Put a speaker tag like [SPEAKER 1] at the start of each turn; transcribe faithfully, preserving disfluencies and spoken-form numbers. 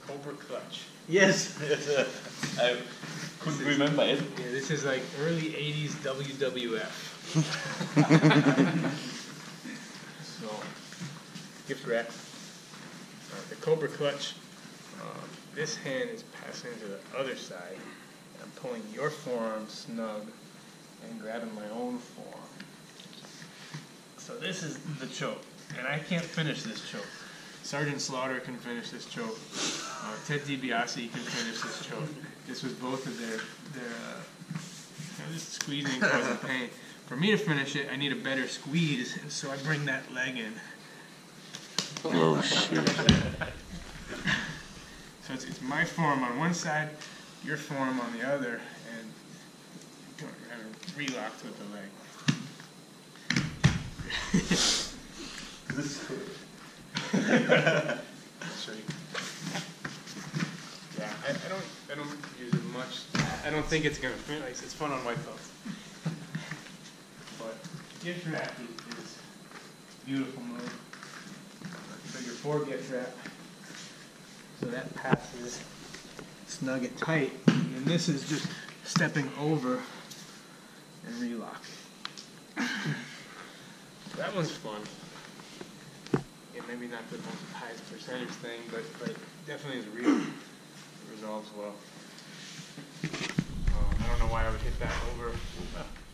[SPEAKER 1] Cobra Clutch.
[SPEAKER 2] Yes.
[SPEAKER 3] I couldn't remember it.
[SPEAKER 1] Yeah, this is like early eighties W W F. So, gift wrap. Uh, the Cobra Clutch. Um, this hand is passing to the other side. I'm pulling your forearm snug and grabbing my own forearm. So this is the choke, and I can't finish this choke. Sergeant Slaughter can finish this choke. Uh, Ted DiBiase can finish this choke. This was both of their their uh, you know, just squeezing causing pain. For me to finish it, I need a better squeeze, so I bring that leg in.
[SPEAKER 4] Oh shit.
[SPEAKER 1] So it's, it's my forearm on one side, your forearm on the other, and kind of relocked with the leg.
[SPEAKER 3] This is cool.
[SPEAKER 1] So you, yeah, I, I don't I don't use it much. I don't think it's gonna fit. Like, it's fun on white belts. But gift wrap is, is a beautiful move. Figure four gift wrap. So that passes, snug it tight, and then this is just stepping over and relock. That one's fun. Yeah, maybe not the most highest percentage thing, but, but definitely is real. It resolves well. Um, I don't know why I would hit that over.